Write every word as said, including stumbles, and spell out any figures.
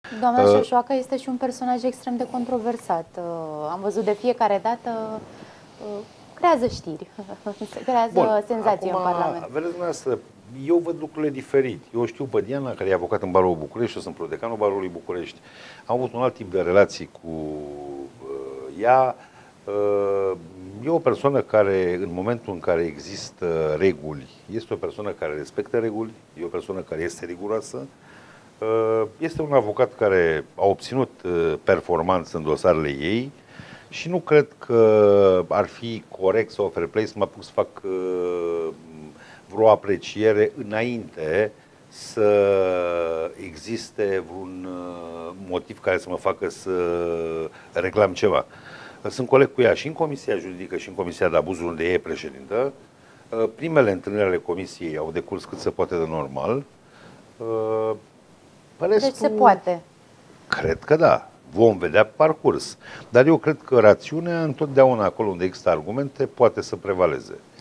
Doamna uh, Șoșoacă este și un personaj extrem de controversat. Uh, am văzut de fiecare dată, uh, creează știri, creează Bun, senzații acum, în Parlament. Vedeți dumneavoastră, eu văd lucrurile diferit. Eu știu pe Diana, care e avocat în Barul București, eu sunt prodecanul Barului București. Am avut un alt tip de relații cu uh, ea. Uh, e o persoană care, în momentul în care există reguli, este o persoană care respectă reguli, e o persoană care este riguroasă. Este un avocat care a obținut performanță în dosarele ei și nu cred că ar fi corect sau fair play să mă apuc să fac vreo apreciere înainte să existe vreun motiv care să mă facă să reclam ceva. Sunt coleg cu ea și în Comisia Juridică și în Comisia de Abuzuri, unde ea e președintă. Primele întâlniri ale Comisiei au decurs cât se poate de normal. Restul, deci se poate. Cred că da. Vom vedea pe parcurs. Dar eu cred că rațiunea, întotdeauna acolo unde există argumente, poate să prevaleze.